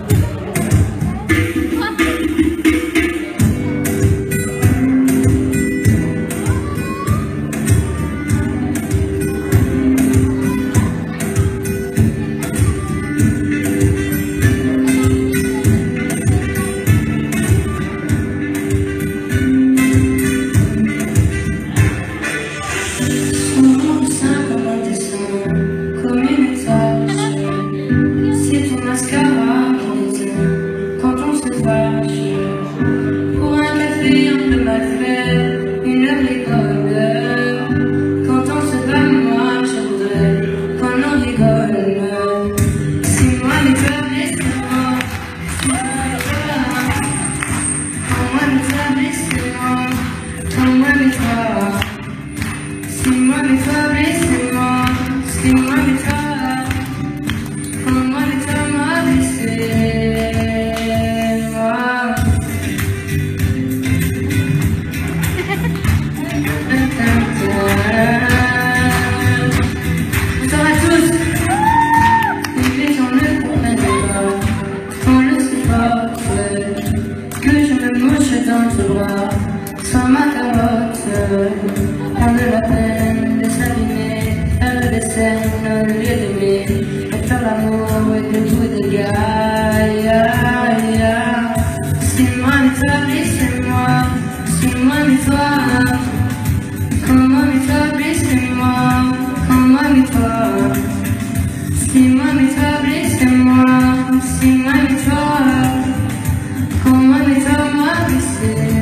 Sans ma carotte, prendre la peine de s'abîmer, faire des scènes au lieu d'aimer, et faire l'amour avec le goût de gars. C'est moi mais toi, blessez-moi, c'est moi mais toi, comment mais toi, blessez-moi, comment mais toi, c'est moi mais toi, blessez-moi, c'est moi mais toi, comment mais toi, moi blessez.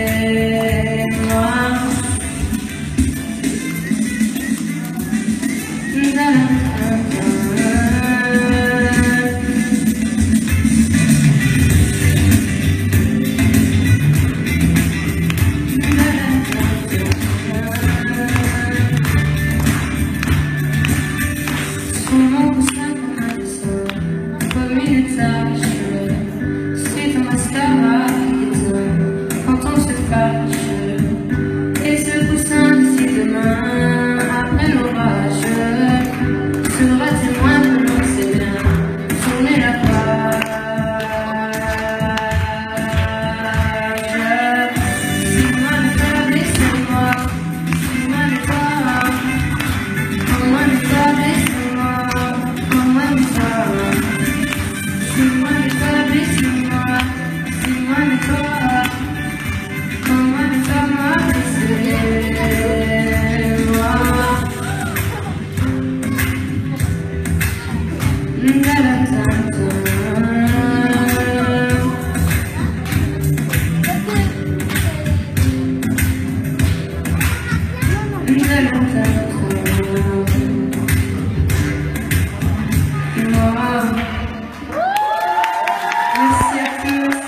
C'est ton mascara qui étonne quand on se fâche. Et ce coussin d'ici demain, après l'orage, sera témoin que l'on sait bien tourner la page. C'est moi le toi, laissez-moi, c'est moi le toi, comment le toi, laissez-moi, comment le toi. C'est moi le toi, laissez-moi, c'est moi le toi, comment le toi, moi, laissez-moi. Merci à tous.